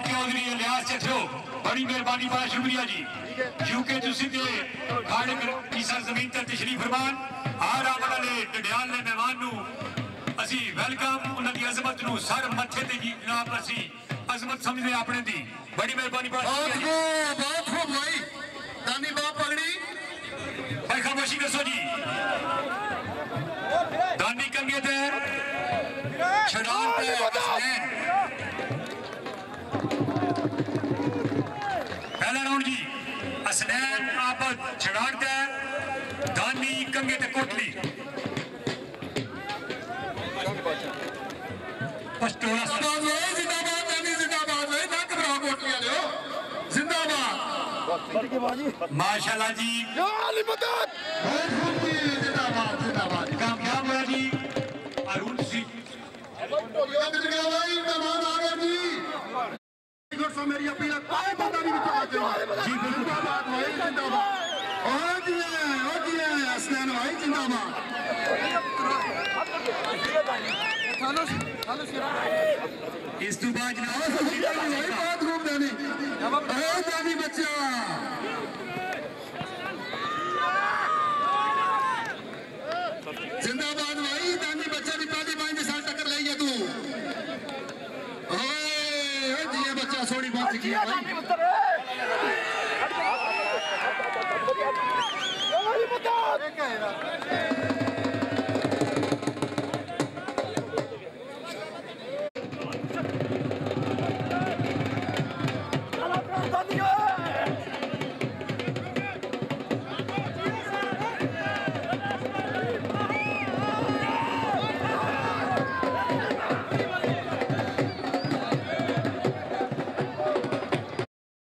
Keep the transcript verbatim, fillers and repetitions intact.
चौधरी इलियास चठो बड़ी मेहरबानी बड़ा शुक्रिया जी यूके तुसी ते खाड़े की सरजमीन ते तशरीफ फरमान आर आने वाले डडियाल ने मेहमान नू असी वेलकम उन्हां दी अजमत नू सर मथे ते जी जनाब असी अजमत समझदे अपने दी बड़ी मेहरबानी बड़ा शुक्रिया बहुत खूब भाई दानी बाप पगड़ी भाई खामोशी दसो जी दानी कंगे ते छड़ान पे हसनैन पहला राउंड जी हसनैन आबद छड़ान ते दानी कंगे ते कोटली पस्टोला जिंदाबाद जिंदाबाद दानी जिंदाबाद भाई ना घबराओ कोटली वाले जिंदाबाद माशाल्लाह जी अली मदद जिंदाबाद जिंदाबाद कामयाब हुआ जी अरुण सिंह मेहमान आ गए जी मेरी अपील कोई बंदा नहीं बिताते जी जिंदाबाद भाई जिंदाबाद और जी और जी हसनैन भाई जिंदाबाद इस तो बाद बहुत खूब दानी बहुत दानी बच्चा जिंदाबाद भाई दानी बच्चा की पहली पांच साल टक्कर लाई है तू ओए जी बच्चा सोनी बहुत सीखी है भाई